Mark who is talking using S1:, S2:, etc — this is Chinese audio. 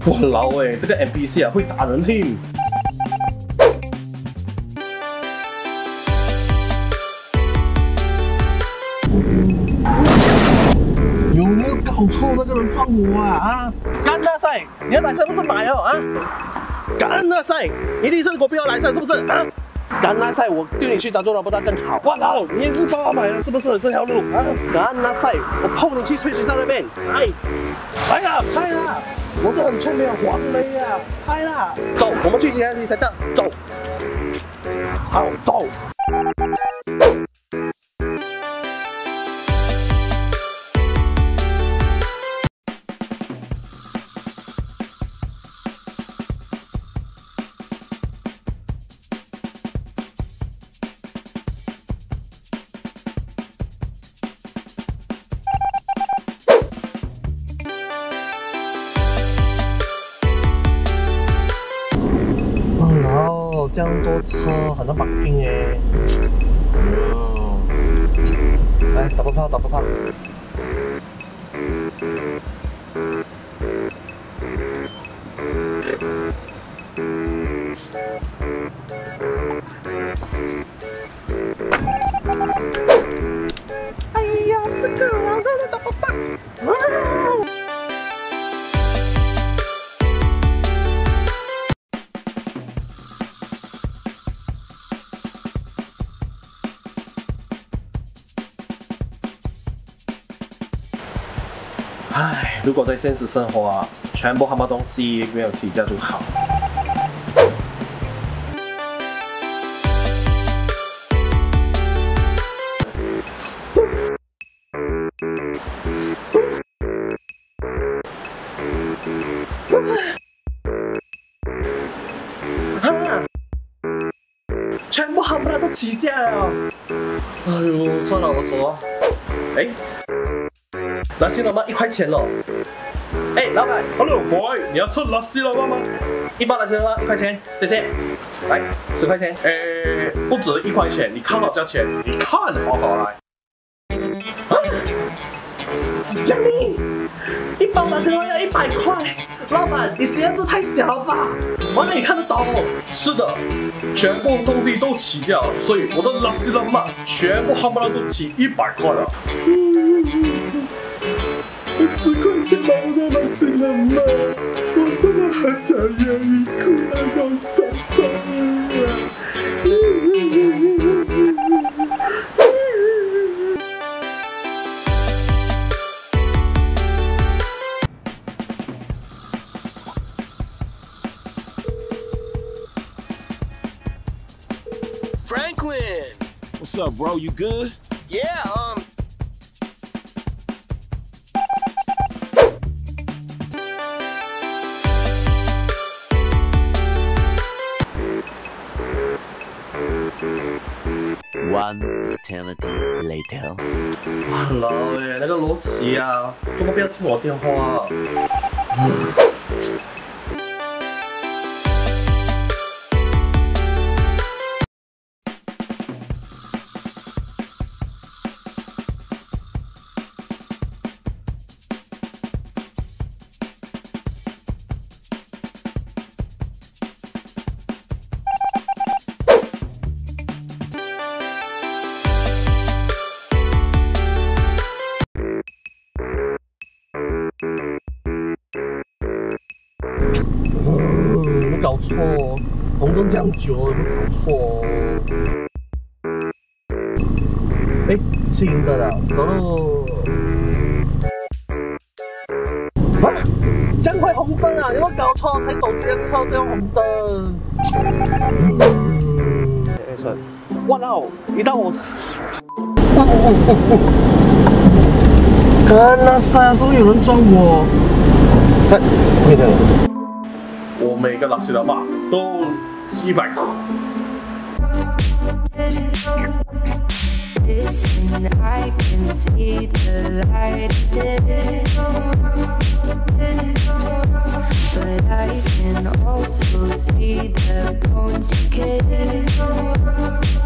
S1: 哇老诶，这个 NPC 啊会打人听。有没有搞错？那个人撞我啊！干那赛，你的来生不是买哦啊！干那赛，一定是国标来生是不是啊？干那赛，我丢你去当中老不大更好。哇老，你也是帮我买的是不是这条路啊？干那赛，我碰你去吹水上那边，来啦，我是很聪明的黄雷啊，拍啦！走，我们去其他地才到，走，好走。这样多车，很多 parking 哎。来，打不炮。哎呀，这个老让人打不炮。唉，如果在现实生活啊，全部他妈东西没有起价就好。全部他们都起价了。哎呦，算了，我走啊。哎。拉西老妈1块钱了。哎，老板
S2: ，Hello boy， 你要吃拉西老妈吗
S1: ？1包拉西老妈1块钱，谢谢。来10块钱。
S2: 不止1块钱，你看好价钱，你看好好来。
S1: 啊！只讲你1包拉西老妈要100块，老板你鞋子太小了吧？我哪里看得懂？
S2: 是的，全部东西都起价，所以我的拉西老妈全部夯不啷都起100块了。
S1: 10块钱买不到拉西老妈，我真的很想要一口那种酸酸啊！
S3: Franklin!
S4: What's up, bro? You good?
S3: Yeah,
S5: One eternity later.
S1: 哇老哎，那个罗奇啊，怎么不要听我电话？有没有搞错？红灯这样久，有没有搞错？哎，青的了，走喽！啊，像块红灯啊，有没有搞错？才走这辆车，这样红灯。哎，算，哇哦，一到我。干那塞，是不是有人撞我？看，我跟你讲。
S2: 我每个拉西老妈都100块。
S6: I can see the light but I can also see the bones decay.